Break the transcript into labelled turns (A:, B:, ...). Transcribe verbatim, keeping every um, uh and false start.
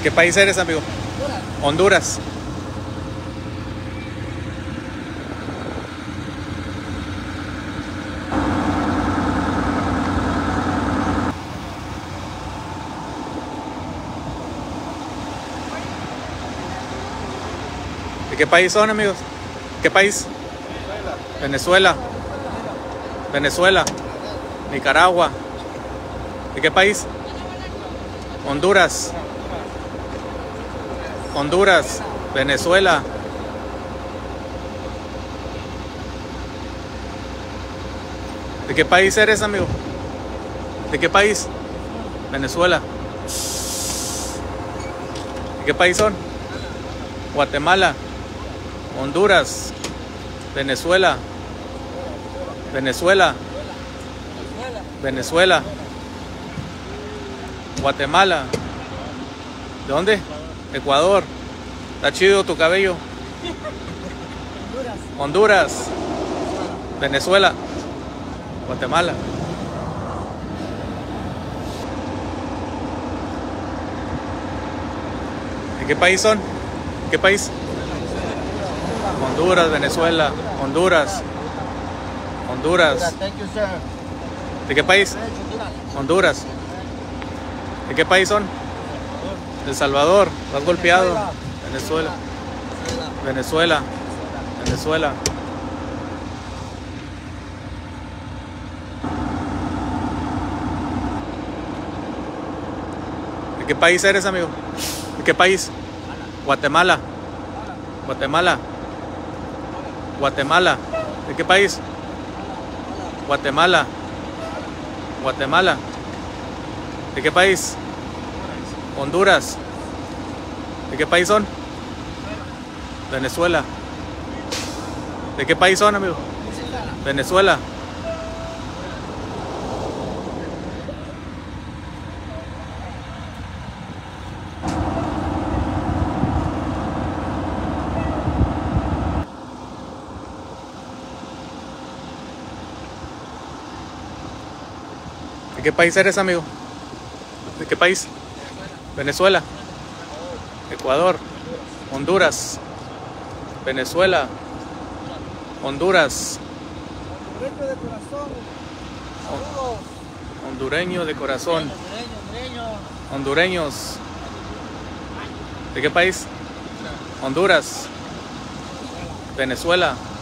A: qué país eres, amigo? Honduras. Honduras. ¿De qué país son, amigos? ¿Qué país? Venezuela. Venezuela. Nicaragua. ¿De qué país? Honduras. Honduras. Venezuela. ¿De qué país eres, amigo? ¿De qué país? Venezuela. ¿De qué país son? Guatemala. Honduras. Venezuela. Venezuela. Venezuela. Guatemala. ¿De dónde? Ecuador. Está chido tu cabello. Honduras. Venezuela. Guatemala. ¿De qué país son? ¿Qué país? Honduras, Venezuela, Honduras. Honduras. ¿De qué país? Honduras. ¿De qué país son? El Salvador. ¿Lo has golpeado? Venezuela. Venezuela. Venezuela. ¿De qué país eres, amigo? ¿De qué país? Guatemala. Guatemala. Guatemala. ¿De qué país? Guatemala. Guatemala. ¿De qué país? Honduras. ¿De qué país son? Venezuela. ¿De qué país son, amigo? Venezuela. ¿De qué país eres, amigo? ¿De qué país? Venezuela. Ecuador. Honduras. Venezuela. Honduras. Hondureño de corazón. Hondureños. ¿De qué país? Honduras. Venezuela.